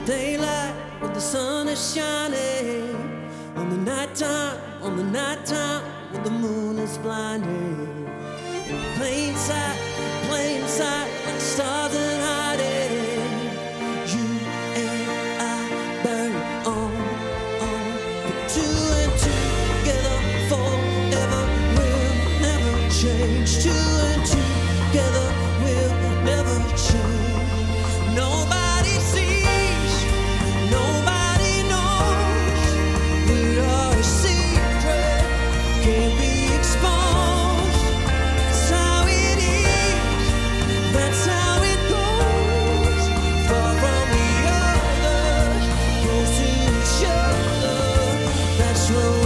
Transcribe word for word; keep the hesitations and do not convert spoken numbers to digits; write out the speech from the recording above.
daylight when the sun is shining, on the nighttime, on the nighttime when the moon is blinding. In plain sight, plain sight, like stars in hiding. You and I burn on, on. Put two and two together forever will never change. Two and two together will never change. Nobody sees, nobody knows. We are a secret, can't be exposed. That's how it is, that's how it goes. Far from the others, close to each other. That's what